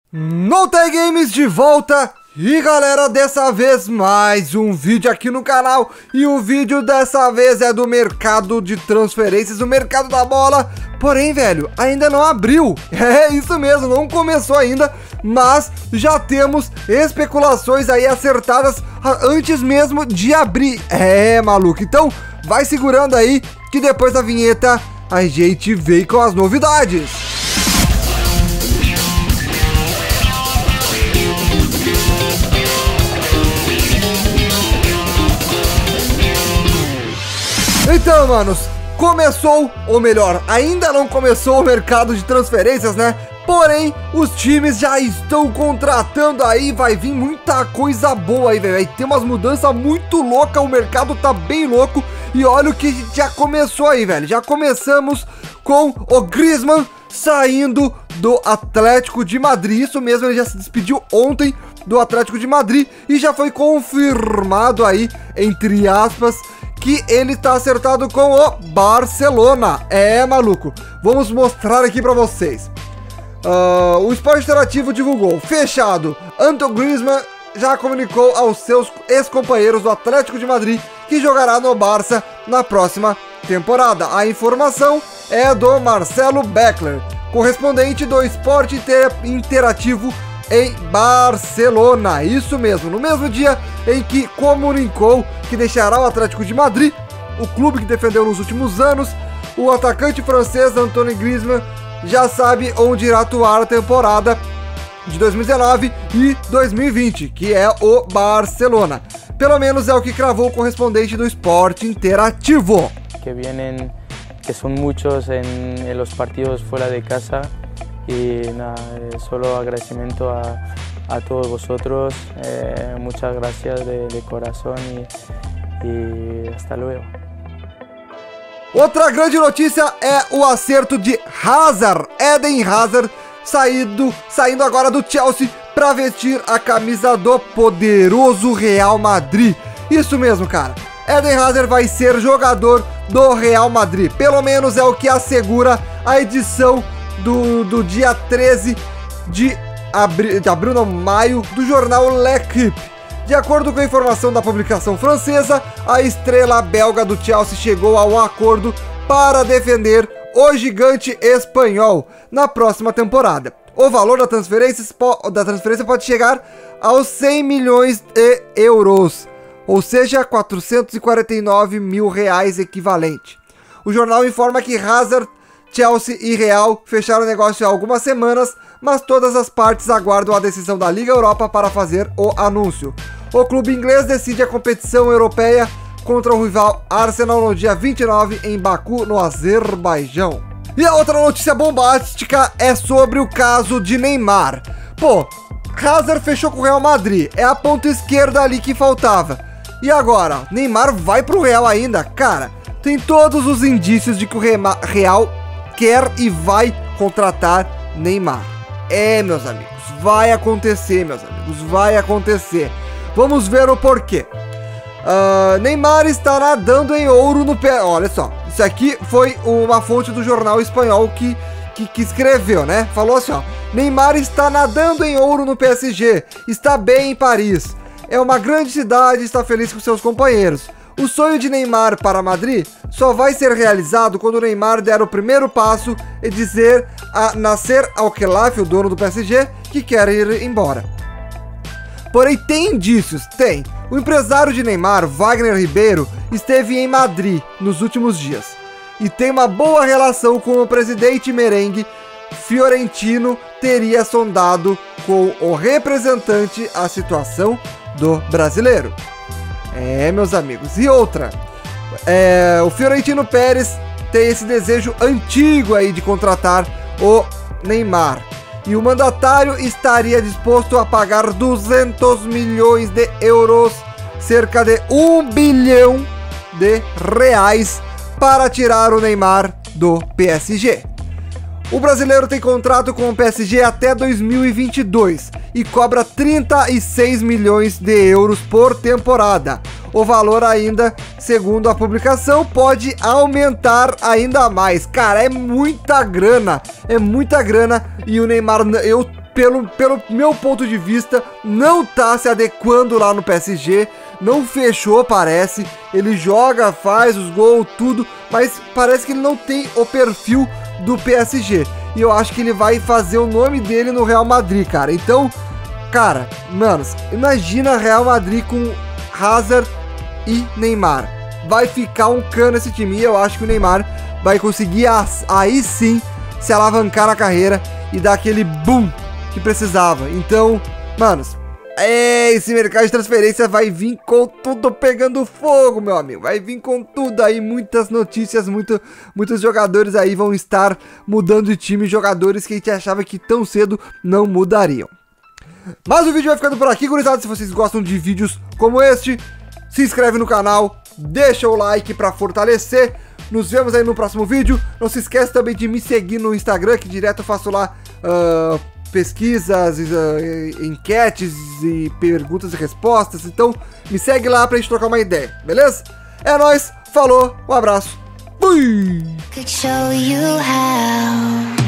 Nota Games de volta. E galera, dessa vez mais um vídeo aqui no canal. E o vídeo dessa vez é do mercado de transferências, do mercado da bola. Porém, velho, ainda não abriu. É isso mesmo, não começou ainda. Mas já temos especulações aí acertadas antes mesmo de abrir. É, maluco, então vai segurando aí que depois da vinheta a gente vem com as novidades. Então, manos, começou, ou melhor, ainda não começou o mercado de transferências, né? Porém, os times já estão contratando aí, vai vir muita coisa boa aí, velho. Vai ter umas mudanças muito loucas, o mercado tá bem louco. E olha o que já começou aí, velho. Já começamos com o Griezmann saindo do Atlético de Madrid. Isso mesmo, ele já se despediu ontem do Atlético de Madrid e já foi confirmado aí, entre aspas, que ele tá acertado com o Barcelona. É, maluco, vamos mostrar aqui pra vocês. O Esporte Interativo divulgou, fechado, Antoine Griezmann já comunicou aos seus ex-companheiros do Atlético de Madrid que jogará no Barça na próxima temporada. A informação é do Marcelo Beckler, correspondente do Esporte Interativo em Barcelona. Isso mesmo, no mesmo dia em que comunicou que deixará o Atlético de Madrid, o clube que defendeu nos últimos anos, o atacante francês Antoine Griezmann já sabe onde irá atuar a temporada de 2019 e 2020, que é o Barcelona. Pelo menos é o que cravou o correspondente do Esporte Interativo. Que são muitos em los partidos fora de casa. Y nada, solo agradecimiento a todos vosotros, muchas gracias de corazón y hasta luego. Outra grande notícia é o acerto de Hazard, Eden Hazard, saindo agora do Chelsea para vestir a camisa do poderoso Real Madrid. Isso mesmo, cara. Eden Hazard vai ser jogador do Real Madrid, pelo menos é o que assegura a edição do dia 13 de abril, não, maio, do jornal L'Équipe. De acordo com a informação da publicação francesa, a estrela belga do Chelsea chegou a um acordo para defender o gigante espanhol na próxima temporada. O valor da transferência pode chegar aos 100 milhões de euros, ou seja, 449 mil reais equivalente. O jornal informa que Hazard, Chelsea e Real fecharam o negócio há algumas semanas, mas todas as partes aguardam a decisão da Liga Europa para fazer o anúncio. O clube inglês decide a competição europeia contra o rival Arsenal no dia 29 em Baku, no Azerbaijão. E a outra notícia bombástica é sobre o caso de Neymar. Pô, Hazard fechou com o Real Madrid, é a ponta esquerda ali que faltava. E agora, Neymar vai pro Real ainda? Cara, tem todos os indícios de que o Real quer e vai contratar Neymar. É, meus amigos, vai acontecer, meus amigos, vai acontecer. Vamos ver o porquê. Neymar está nadando em ouro no pé. Olha só, isso aqui foi uma fonte do jornal espanhol que escreveu, né? Falou assim, ó: Neymar está nadando em ouro no PSG, está bem em Paris. É uma grande cidade, está feliz com seus companheiros. O sonho de Neymar para Madrid só vai ser realizado quando o Neymar der o primeiro passo e dizer a Nasser Al-Khelaifi, o dono do PSG, que quer ir embora. Porém, tem indícios, tem. O empresário de Neymar, Wagner Ribeiro, esteve em Madrid nos últimos dias e tem uma boa relação com o presidente merengue. Fiorentino teria sondado com o representante a situação do brasileiro. É, meus amigos, e outra, o Fiorentino Pérez tem esse desejo antigo aí de contratar o Neymar, e o mandatário estaria disposto a pagar 200 milhões de euros, cerca de 1 bilhão de reais, para tirar o Neymar do PSG. O brasileiro tem contrato com o PSG até 2022 e cobra 36 milhões de euros por temporada. O valor ainda, segundo a publicação, pode aumentar ainda mais. Cara, é muita grana e o Neymar, eu pelo meu ponto de vista, não tá se adequando lá no PSG, não fechou, parece, ele joga, faz os gols, tudo, mas parece que ele não tem o perfil do PSG, e eu acho que ele vai fazer o nome dele no Real Madrid, cara. Então, cara, manos, imagina Real Madrid com Hazard e Neymar, vai ficar um cano esse time, e eu acho que o Neymar vai conseguir aí sim se alavancar na carreira e dar aquele boom que precisava. Então, manos, esse mercado de transferência vai vir com tudo pegando fogo, meu amigo. Vai vir com tudo aí, muitas notícias, muitos jogadores aí vão estar mudando de time, jogadores que a gente achava que tão cedo não mudariam. Mas o vídeo vai ficando por aqui, gurizada. Se vocês gostam de vídeos como este, se inscreve no canal, deixa o like pra fortalecer. Nos vemos aí no próximo vídeo. Não se esqueça também de me seguir no Instagram, que direto eu faço lá pesquisas, enquetes e perguntas e respostas. Então me segue lá pra gente trocar uma ideia, beleza? É nóis, falou, um abraço, fui!